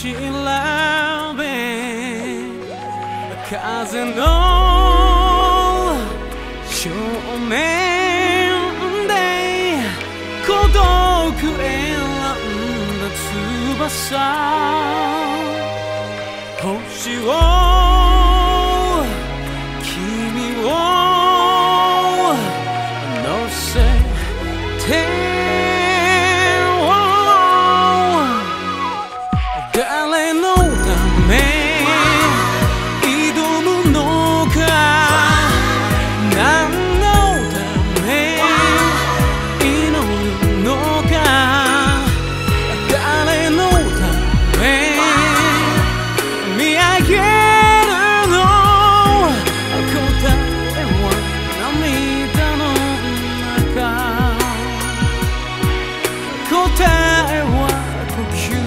調べ風の正面で孤独選んだ翼星を君を乗せて誰のため挑むのか何のため祈るのか誰のため見上げるの答えは涙の中答えは呼吸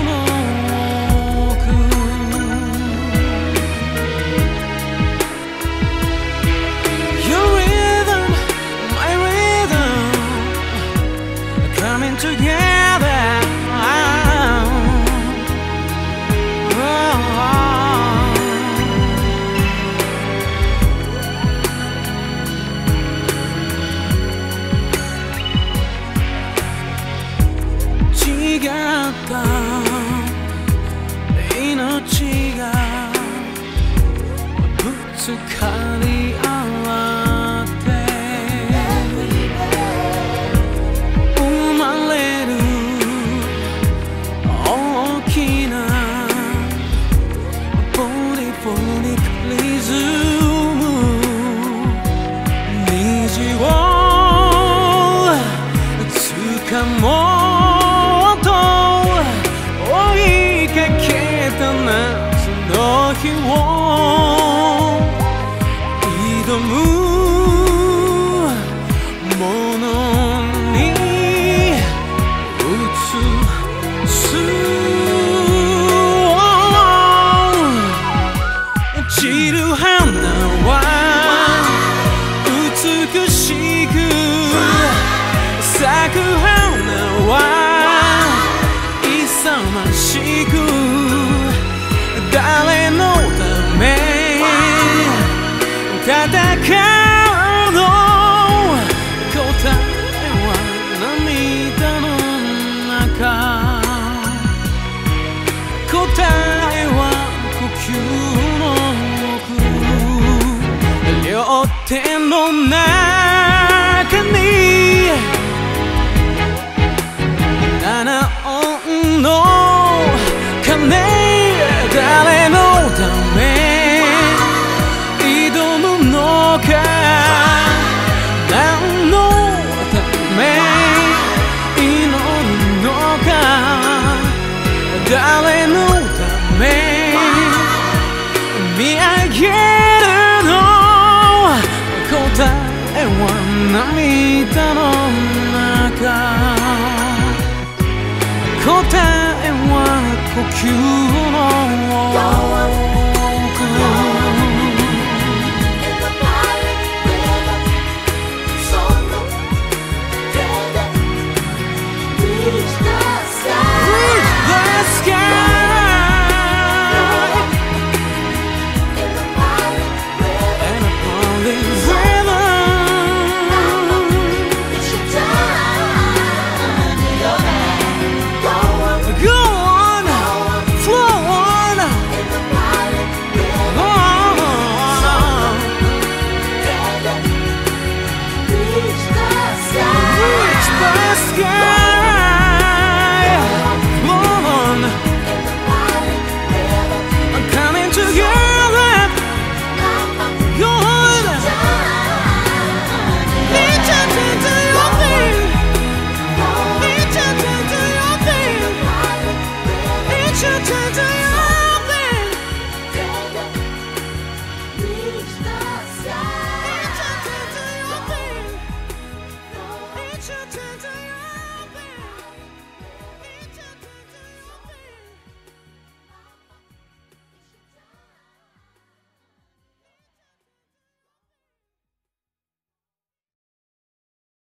違った命がぶつかり合って生まれる大きなポリフォニックリズム虹を掴もう日を挑むものに映す散る花は美しく咲く花は勇ましく誰のため戦うの答えは涙の中答えは呼吸の奥両手の中に七音の鐘誰のため挑むのか何のため祈るのか誰のため見上げるの答えは涙の中答えは呼吸の